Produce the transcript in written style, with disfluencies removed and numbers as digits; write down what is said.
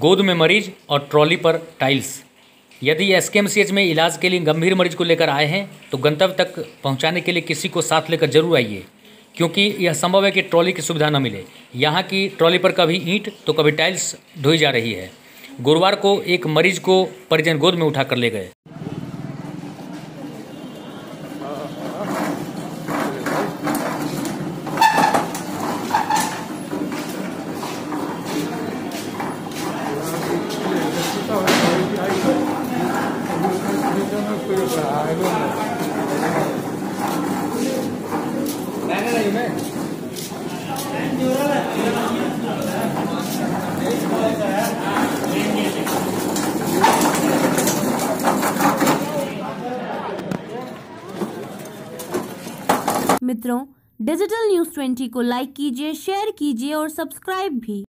गोद में मरीज और ट्रॉली पर टाइल्स। यदि एसकेएमसीएच में इलाज के लिए गंभीर मरीज को लेकर आए हैं तो गंतव्य तक पहुंचाने के लिए किसी को साथ लेकर जरूर आइए, क्योंकि यह संभव है कि ट्रॉली की सुविधा न मिले। यहाँ की ट्रॉली पर कभी ईंट तो कभी टाइल्स ढोई जा रही है। गुरुवार को एक मरीज को परिजन गोद में उठाकर ले गए। मित्रों, डिजिटल न्यूज़ 20 को लाइक कीजिए, शेयर कीजिए और सब्सक्राइब भी।